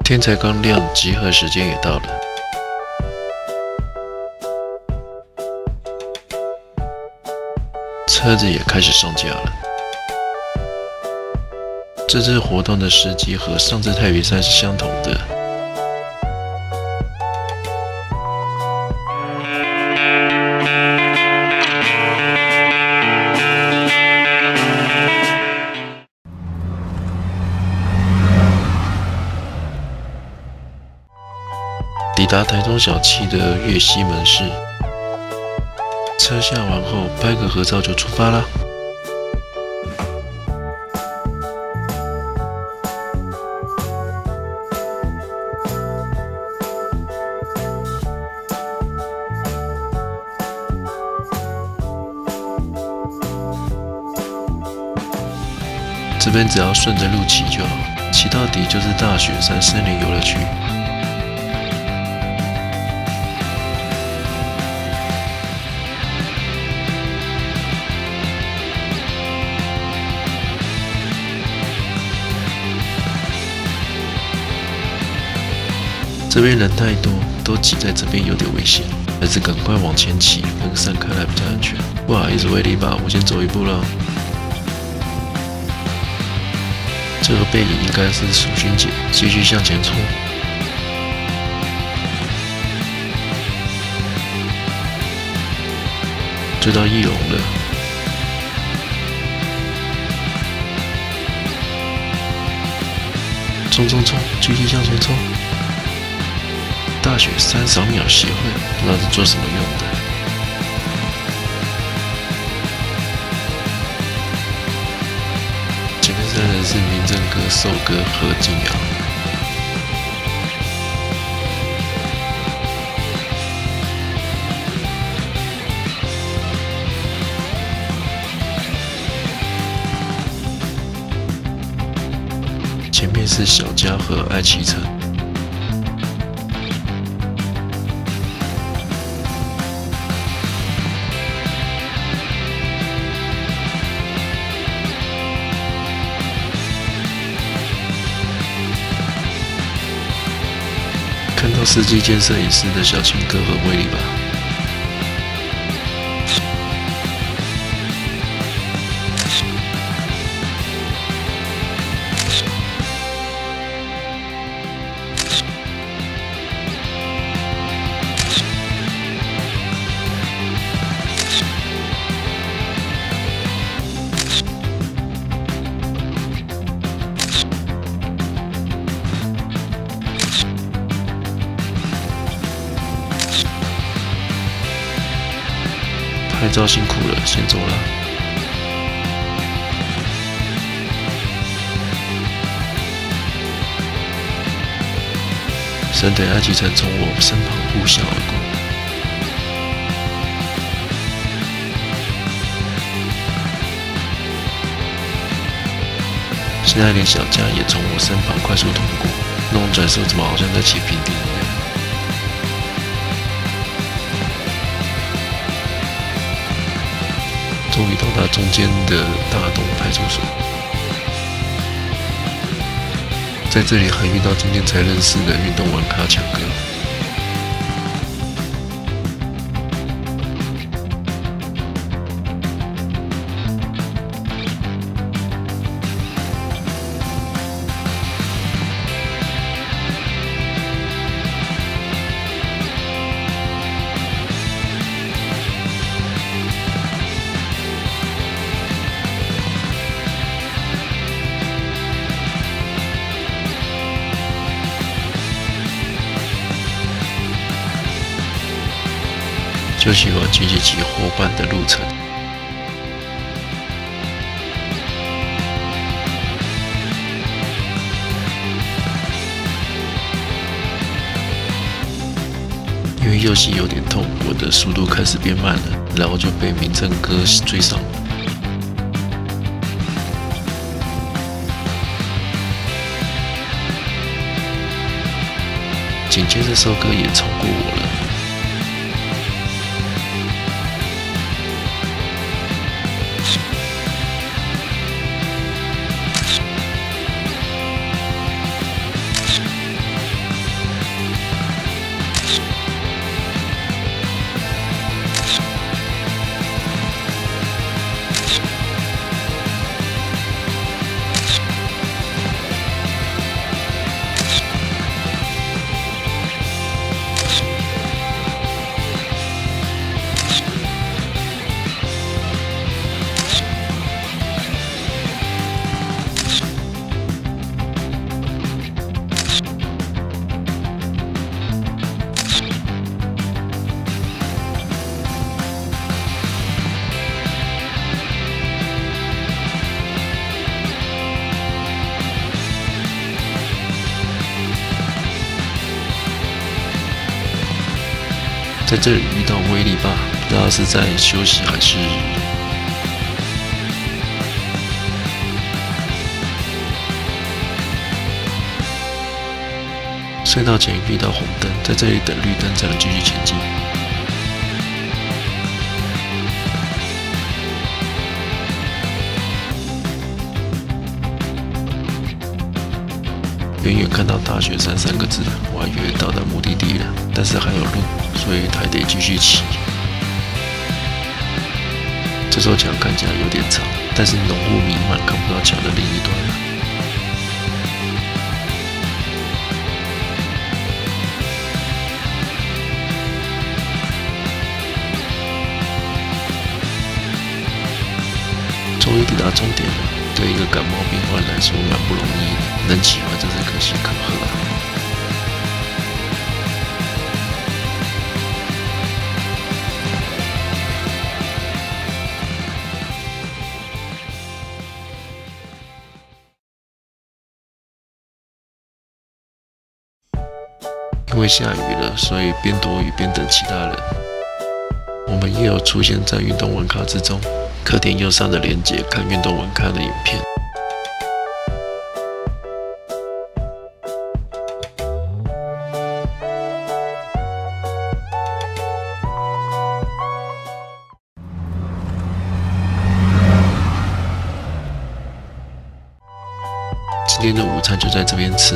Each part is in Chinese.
天才刚亮，集合时间也到了。车子也开始上架了。这次活动的时机和上次太平山是相同的。抵达台中小七的月西门市，车下完后拍个合照就出发啦。这边只要顺着路骑就好，骑到底就是大雪山森林游乐区。这边人太多，都挤在这边有点危险，还是赶快往前骑，分散开来比较安全。不好意思，威力吧，我先走一步了。这个背影应该是淑君姐，继续向前冲。追到翼龙了，冲冲冲，继续向前冲！大雪山扫描协会不知道是做什么用的。前面3人是民政哥、寿哥和金阳。前面是小嘉和爱启程。看到司机兼摄影师的小青哥和威力吧。拍照辛苦了，先走了。神等爱启程从我身旁呼啸而过。现在连小嘉也从我身旁快速通过，那种转速怎么好像在骑平地一样？终于到达中间的大东派出所，在这里还遇到今天才认识的运动玩咖强哥。就喜欢骑后半的路程。因为右膝有点痛，我的速度开始变慢了，然后就被民政哥追上了。紧接着寿哥也超过我了。 在这里遇到威力霸，不知道是在休息还是。隧道前遇到红灯，在这里等绿灯才能继续前进。远远看到大雪山3个字，我还以为到达目的地了，但是还有路，所以还得继续骑。这座桥看起来有点长，但是浓雾弥漫，看不到桥的另一端了。终于抵达终点了，对一个感冒病患来说蛮不容易的，能骑完真是可喜可贺啊！因为下雨了，所以边躲雨边等其他人。我们也有出现在运动文咖之中。课点右上的连结，看运动文咖的影片。今天的午餐就在这边吃，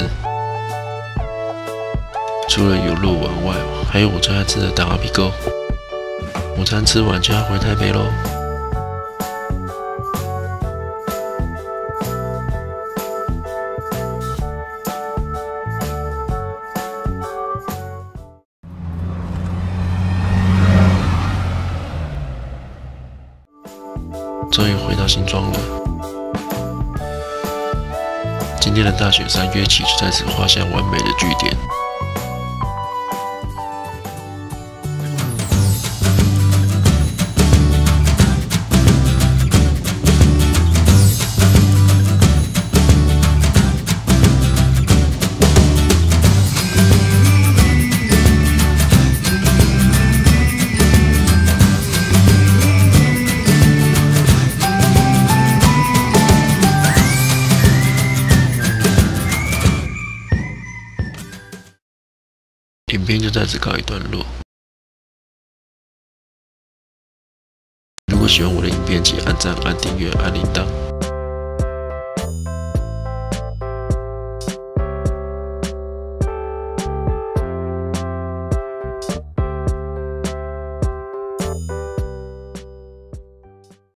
除了有肉丸外，还有我最爱吃的蛋阿皮糕。午餐吃完就要回台北喽。终于回到新庄了。今天的大雪山约起就在此画下完美的句点。影片就在此告一段落。如果喜欢我的影片，请按赞、按订阅、按铃铛。